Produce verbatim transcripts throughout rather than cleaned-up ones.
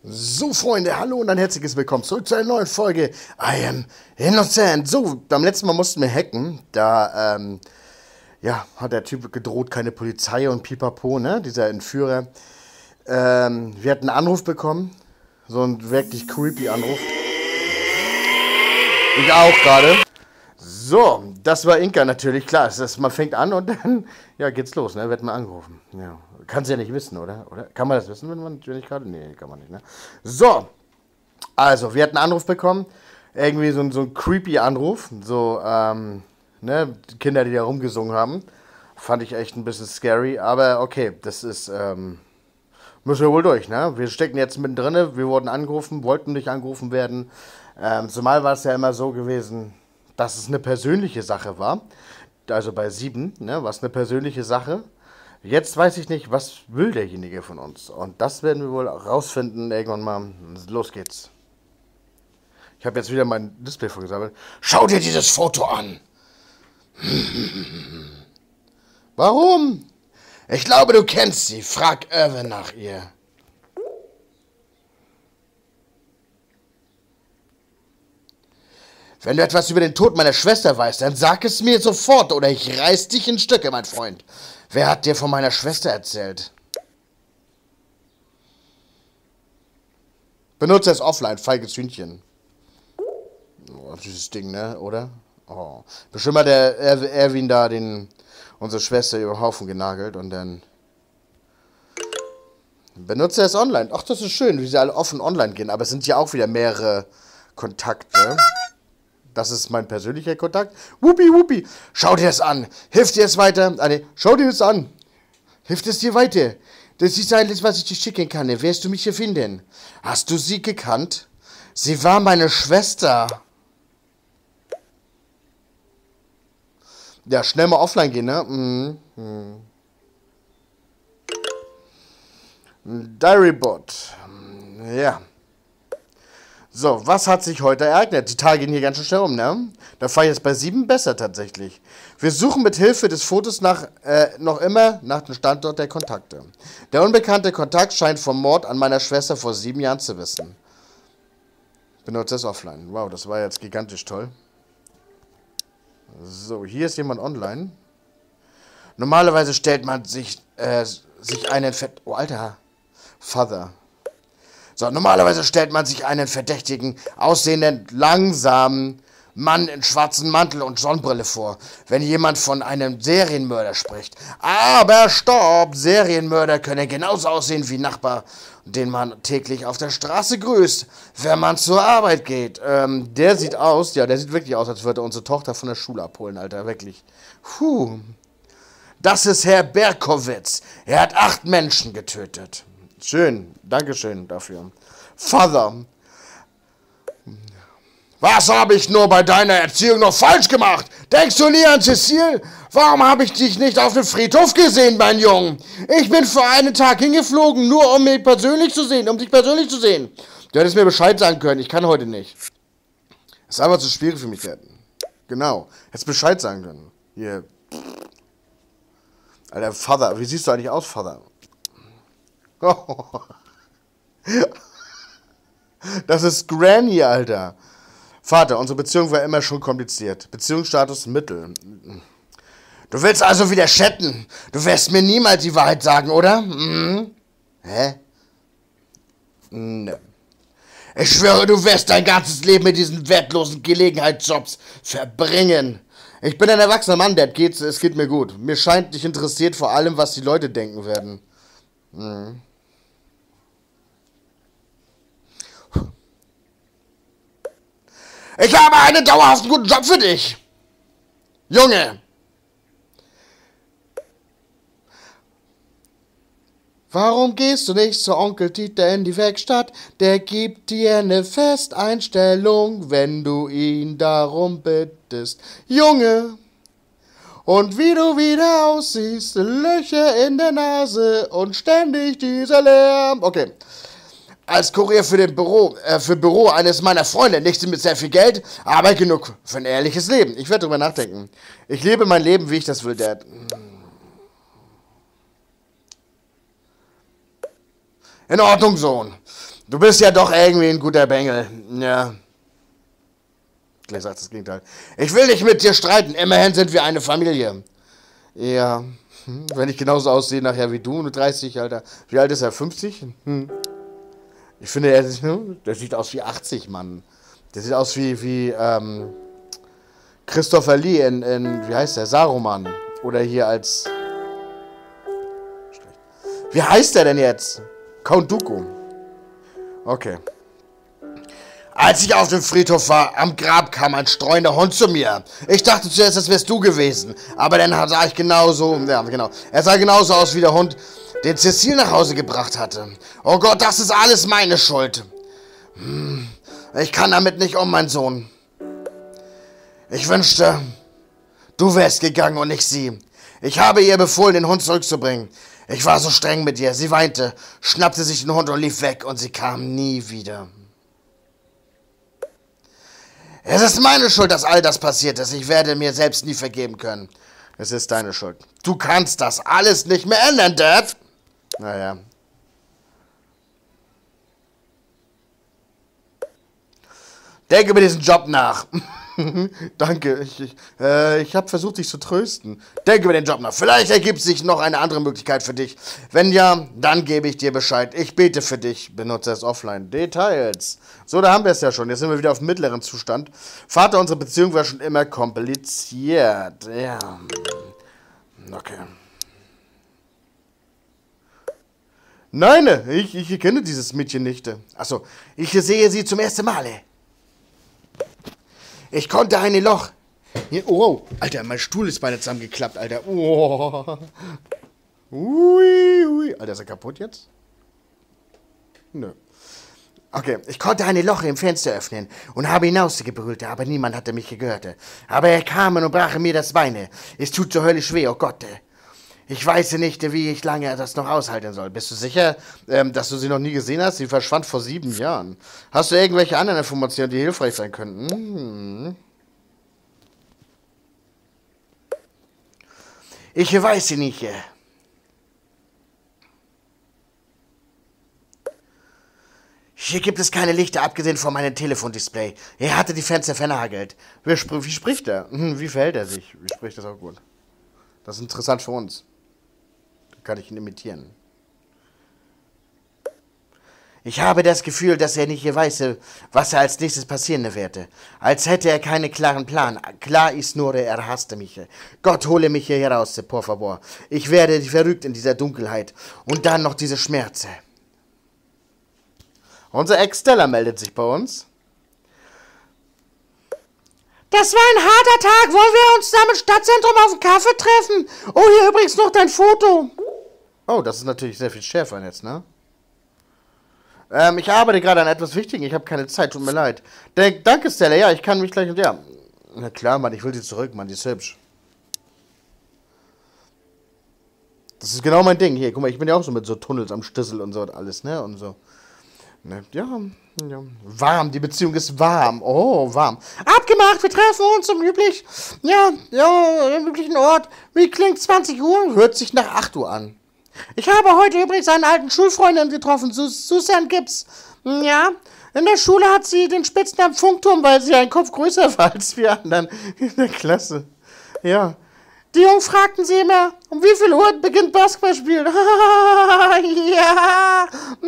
So, Freunde, hallo und ein herzliches Willkommen zurück zu einer neuen Folge I Am Innocent. So, beim letzten Mal mussten wir hacken. Da, ähm, ja, hat der Typ gedroht, keine Polizei und pipapo, ne? Dieser Entführer. Ähm, wir hatten einen Anruf bekommen. So ein wirklich creepy Anruf. Ich auch gerade. So, das war Inka natürlich, klar. Das ist, man fängt an und dann, ja, geht's los, ne? Wird man angerufen. Ja. Kannst du ja nicht wissen, oder? Oder? Kann man das wissen, wenn man wenn ich gerade? Nee, kann man nicht, ne? So, also, wir hatten einen Anruf bekommen. Irgendwie so, ein- so ein creepy Anruf. So, ähm, ne? Die Kinder, die da rumgesungen haben. Fand ich echt ein bisschen scary. Aber okay, das ist, ähm, müssen wir wohl durch, ne? Wir stecken jetzt mittendrin. Wir wurden angerufen, wollten nicht angerufen werden. Ähm, zumal war es ja immer so gewesen, dass es eine persönliche Sache war. Also bei sieben, ne? War es eine persönliche Sache. Jetzt weiß ich nicht, was will derjenige von uns. Und das werden wir wohl rausfinden irgendwann mal. Los geht's. Ich habe jetzt wieder mein Display vorgesammelt. Schau dir dieses Foto an. Warum? Ich glaube, du kennst sie. Frag Irwin nach ihr. Wenn du etwas über den Tod meiner Schwester weißt, dann sag es mir sofort oder ich reiß dich in Stücke, mein Freund. Wer hat dir von meiner Schwester erzählt? Benutze es offline, feiges Hühnchen. Oh, dieses Ding, ne, oder? Oh. Bestimmt hat der Er- Erwin da den, unsere Schwester über den Haufen genagelt und dann... Benutze es online. Ach, das ist schön, wie sie alle offen online gehen. Aber es sind ja auch wieder mehrere Kontakte. Das ist mein persönlicher Kontakt. Wuppi, wuppi. Schau dir das an. Hilft dir es weiter? Ah, nee. Schau dir das an. Hilft es dir weiter? Das ist alles, was ich dir schicken kann. Wirst du mich hier finden? Hast du sie gekannt? Sie war meine Schwester. Ja, schnell mal offline gehen, ne? Mhm. Mhm. Diarybot. Ja. So, was hat sich heute ereignet? Die Tage gehen hier ganz schön schnell um, ne? Da fahre ich jetzt bei sieben besser tatsächlich. Wir suchen mit Hilfe des Fotos nach, äh, noch immer nach dem Standort der Kontakte. Der unbekannte Kontakt scheint vom Mord an meiner Schwester vor sieben Jahren zu wissen. Benutze es offline. Wow, das war jetzt gigantisch toll. So, hier ist jemand online. Normalerweise stellt man sich, äh, sich einen Fett... Oh, Alter. Father. So, normalerweise stellt man sich einen verdächtigen, aussehenden, langsamen Mann in schwarzem Mantel und Sonnenbrille vor, wenn jemand von einem Serienmörder spricht. Aber stopp! Serienmörder können genauso aussehen wie Nachbar, den man täglich auf der Straße grüßt, wenn man zur Arbeit geht. Ähm, der sieht aus, ja, der sieht wirklich aus, als würde er unsere Tochter von der Schule abholen, Alter, wirklich. Puh. Das ist Herr Berkowitz. Er hat acht Menschen getötet. Schön, Dankeschön dafür. Father, was habe ich nur bei deiner Erziehung noch falsch gemacht? Denkst du nie an Cecile? Warum habe ich dich nicht auf dem Friedhof gesehen, mein Junge? Ich bin für einen Tag hingeflogen, nur um mich persönlich zu sehen, um dich persönlich zu sehen. Du hättest mir Bescheid sagen können, ich kann heute nicht. Das ist einfach zu schwierig für mich werden. Genau, hättest Bescheid sagen können. Hier. Alter, Father, wie siehst du eigentlich aus, Father? Das ist Granny, Alter. Vater, unsere Beziehung war immer schon kompliziert. Beziehungsstatus Mittel. Du willst also wieder chatten. Du wirst mir niemals die Wahrheit sagen, oder? Hm? Hä? Nö. Ich schwöre, du wirst dein ganzes Leben mit diesen wertlosen Gelegenheitsjobs verbringen. Ich bin ein erwachsener Mann, Dad. Geht's, es geht mir gut. Mir scheint, dich interessiert vor allem, was die Leute denken werden. Hm. Ich habe einen dauerhaften guten Job für dich. Junge. Warum gehst du nicht zu Onkel Dieter in die Werkstatt? Der gibt dir eine Festeinstellung, wenn du ihn darum bittest. Junge. Und wie du wieder aussiehst, Löcher in der Nase und ständig dieser Lärm. Okay. Als Kurier für den Büro, äh, für Büro eines meiner Freunde, nicht mit sehr viel Geld, aber genug für ein ehrliches Leben. Ich werde drüber nachdenken. Ich lebe mein Leben, wie ich das will, Dad. In Ordnung, Sohn. Du bist ja doch irgendwie ein guter Bengel. Ja. Gleich sagt das Gegenteil. Ich will nicht mit dir streiten. Immerhin sind wir eine Familie. Ja. Hm. Wenn ich genauso aussehe nachher wie du, mit dreißig, Alter. Wie alt ist er? fünfzig? Hm. Ich finde, er, der sieht aus wie achtzig, Mann. Der sieht aus wie, wie ähm, Christopher Lee in, in, wie heißt der, Saruman. Oder hier als... Wie heißt der denn jetzt? Count Dooku. Okay. Als ich auf dem Friedhof war, am Grab kam ein streuender Hund zu mir. Ich dachte zuerst, das wärst du gewesen. Aber dann sah ich genauso, ja genau, er sah genauso aus wie der Hund, den Cecile nach Hause gebracht hatte. Oh Gott, das ist alles meine Schuld. Hm, ich kann damit nicht um, mein Sohn. Ich wünschte, du wärst gegangen und nicht sie. Ich habe ihr befohlen, den Hund zurückzubringen. Ich war so streng mit ihr. Sie weinte, schnappte sich den Hund und lief weg und sie kam nie wieder. Es ist meine Schuld, dass all das passiert ist. Ich werde mir selbst nie vergeben können. Es ist deine Schuld. Du kannst das alles nicht mehr ändern, Dad. Naja. Denke über diesen Job nach. Danke, ich, ich, äh, ich habe versucht, dich zu trösten. Denke über den Job nach. Vielleicht ergibt sich noch eine andere Möglichkeit für dich. Wenn ja, dann gebe ich dir Bescheid. Ich bete für dich. Benutze es offline. Details. So, da haben wir es ja schon. Jetzt sind wir wieder auf dem mittleren Zustand. Vater, unsere Beziehung war schon immer kompliziert. Ja. Okay. Nein, ich, ich kenne dieses Mädchen nicht. Achso, ich sehe sie zum ersten Male. Ich konnte ein Loch. Hier, oh, Alter, mein Stuhl ist beinahe zusammengeklappt, Alter. Oh. Ui, ui. Alter, ist er kaputt jetzt? Nö. Okay, ich konnte ein Loch im Fenster öffnen und habe hinausgebrüllt, aber niemand hatte mich gehört. Aber er kam und brach mir das Bein. Es tut so höllisch weh, oh Gott. Ich weiß nicht, wie ich lange das noch aushalten soll. Bist du sicher, ähm, dass du sie noch nie gesehen hast? Sie verschwand vor sieben Jahren. Hast du irgendwelche anderen Informationen, die hilfreich sein könnten? Hm. Ich weiß sie nicht. Hier gibt es keine Lichter, abgesehen von meinem Telefondisplay. Er hatte die Fenster vernagelt. Wie, sp wie spricht er? Hm, wie verhält er sich? Wie spricht das auch gut? Das ist interessant für uns. Kann ich ihn imitieren. Ich habe das Gefühl, dass er nicht weiß, was er als nächstes passieren werde. Als hätte er keinen klaren Plan. Klar ist nur, er hasste mich. Gott, hole mich hier heraus, por favor. Ich werde verrückt in dieser Dunkelheit. Und dann noch diese Schmerzen. Unser Ex-Stella meldet sich bei uns. Das war ein harter Tag. Wollen wir uns da im Stadtzentrum auf den Kaffee treffen? Oh, hier übrigens noch dein Foto. Oh, das ist natürlich sehr viel schärfer jetzt, ne? Ähm, ich arbeite gerade an etwas Wichtigem. Ich habe keine Zeit, tut mir leid. Denk, danke, Stella. Ja, ich kann mich gleich... Ja, na klar, Mann, ich will sie zurück, Mann. Die ist hübsch. Das ist genau mein Ding. Hier, guck mal, ich bin ja auch so mit so Tunnels am Stissel und so und alles, ne? Und so. Ne? Ja, ja. Warm, die Beziehung ist warm. Oh, warm. Abgemacht, wir treffen uns um üblich. Ja, ja, im üblichen Ort. Wie klingt zwanzig Uhr? Hört sich nach acht Uhr an. Ich habe heute übrigens einen alten Schulfreundin getroffen, Sus Susan Gibbs. Ja, in der Schule hat sie den Spitznamen Funkturm, weil sie einen Kopf größer war als wir anderen in der Klasse. Ja. Die Jungs fragten sie immer, um wie viel Uhr beginnt Basketballspielen? Ja.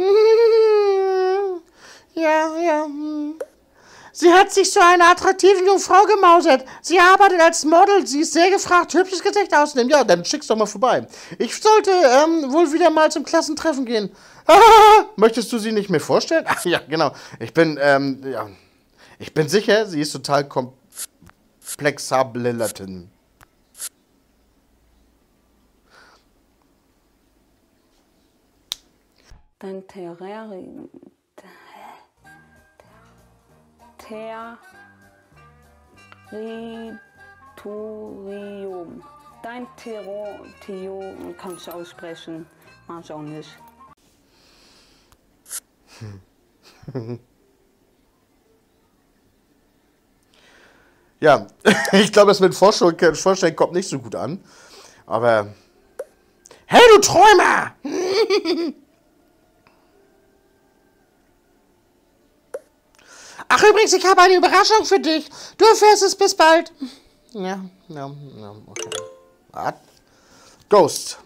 Ja, ja. Sie hat sich zu einer attraktiven jungen Frau gemausert. Sie arbeitet als Model. Sie ist sehr gefragt, hübsches Gesicht ausnehmen. Ja, dann schick's doch mal vorbei. Ich sollte ähm, wohl wieder mal zum Klassentreffen gehen. Möchtest du sie nicht mehr vorstellen? Ach ja, genau. Ich bin, ähm, ja. Ich bin sicher, sie ist total komplexablellatin. Dein Terrarium. Territorium. Dein Territorium kannst du aussprechen, mach ich auch nicht. Ja, ich glaube, das mit Vorstellen, Vorstellen kommt nicht so gut an. Aber. Hey, du Träumer! übrigens, ich habe eine Überraschung für dich. Du erfährst es bis bald. Ja, ja, ja, okay. What? Ghost.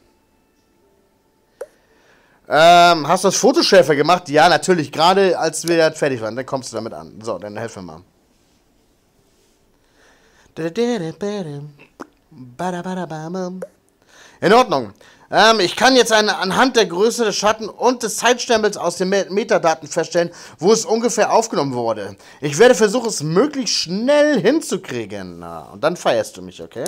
Ähm, hast du das Fotoschärfer gemacht? Ja, natürlich. Gerade als wir fertig waren. Dann kommst du damit an. So, dann helf mir mal. In Ordnung. Ähm, ich kann jetzt eine, anhand der Größe des Schatten und des Zeitstempels aus den Metadaten feststellen, wo es ungefähr aufgenommen wurde. Ich werde versuchen, es möglichst schnell hinzukriegen. Na, und dann feierst du mich, okay?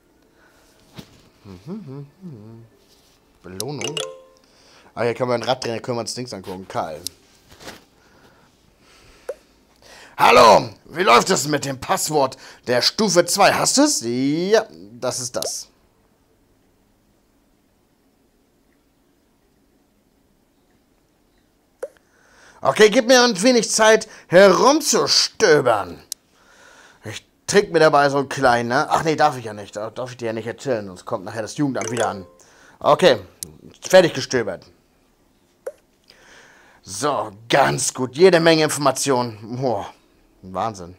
Mhm, mhm. Belohnung. Ah, hier können wir ein Rad drehen, da können wir uns Dings angucken. Karl. Hallo, wie läuft es mit dem Passwort der Stufe zwei? Hast du es? Ja, das ist das. Okay, gib mir ein wenig Zeit, herumzustöbern. Ich trinke mir dabei so einen kleinen, ne? Ach nee, darf ich ja nicht. Darf ich dir ja nicht erzählen, sonst kommt nachher das Jugendamt wieder an. Okay, fertig gestöbert. So, ganz gut. Jede Menge Informationen. Boah, Wahnsinn.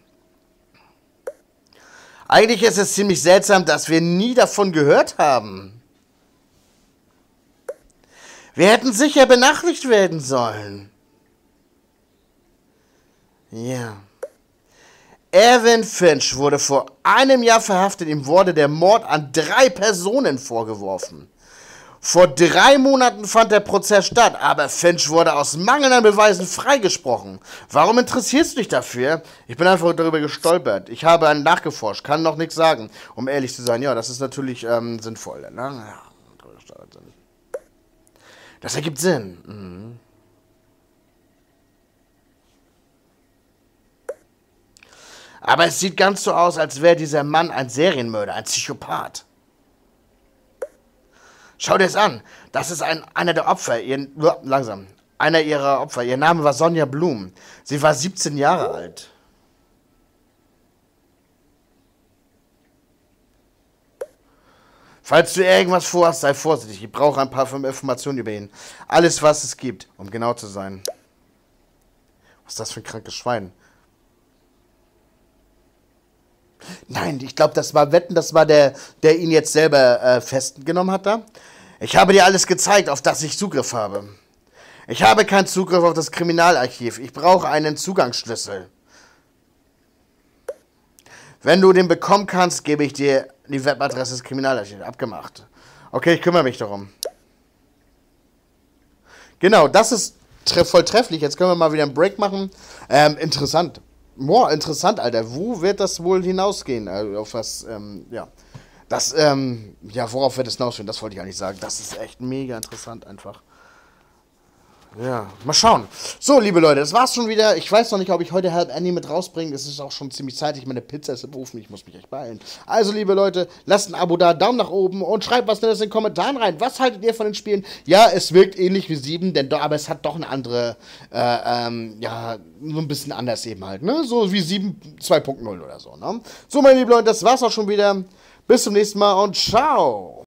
Eigentlich ist es ziemlich seltsam, dass wir nie davon gehört haben. Wir hätten sicher benachrichtigt werden sollen. Ja. Erwin Finch wurde vor einem Jahr verhaftet. Ihm wurde der Mord an drei Personen vorgeworfen. Vor drei Monaten fand der Prozess statt, aber Finch wurde aus Mangel an Beweisen freigesprochen. Warum interessierst du dich dafür? Ich bin einfach darüber gestolpert. Ich habe nachgeforscht, kann noch nichts sagen. Um ehrlich zu sein, ja, das ist natürlich ähm, sinnvoll. Ne? Ja, das ergibt Sinn. Mhm. Aber es sieht ganz so aus, als wäre dieser Mann ein Serienmörder, ein Psychopath. Schau dir das an. Das ist ein, einer der Opfer. Ihr, langsam. Einer ihrer Opfer. Ihr Name war Sonja Blum. Sie war siebzehn Jahre alt. Falls du irgendwas vorhast, sei vorsichtig. Ich brauche ein paar Informationen über ihn. Alles, was es gibt, um genau zu sein. Was ist das für ein krankes Schwein? Nein, ich glaube, das war Wetten, das war der, der ihn jetzt selber äh, festgenommen hat da. Ich habe dir alles gezeigt, auf das ich Zugriff habe. Ich habe keinen Zugriff auf das Kriminalarchiv. Ich brauche einen Zugangsschlüssel. Wenn du den bekommen kannst, gebe ich dir die Webadresse des Kriminalarchivs. Abgemacht. Okay, ich kümmere mich darum. Genau, das ist tre- voll trefflich. Jetzt können wir mal wieder einen Break machen. Ähm, interessant. Boah, interessant, Alter. Wo wird das wohl hinausgehen? Also auf was, ähm, ja. Das, ähm, ja, worauf wird es hinausgehen? Das wollte ich eigentlich sagen. Das ist echt mega interessant einfach. Ja, mal schauen. So, liebe Leute, das war's schon wieder. Ich weiß noch nicht, ob ich heute Help Annie mit rausbringe. Es ist auch schon ziemlich zeitig. Meine Pizza ist im Ofen. Ich muss mich echt beeilen. Also, liebe Leute, lasst ein Abo da, Daumen nach oben und schreibt was Nettes in den Kommentaren rein. Was haltet ihr von den Spielen? Ja, es wirkt ähnlich wie sieben, denn do, aber es hat doch eine andere, äh, ähm, ja, so ein bisschen anders eben halt, ne? So wie sieben zwei Punkt null oder so, ne? So, meine lieben Leute, das war's auch schon wieder. Bis zum nächsten Mal und ciao!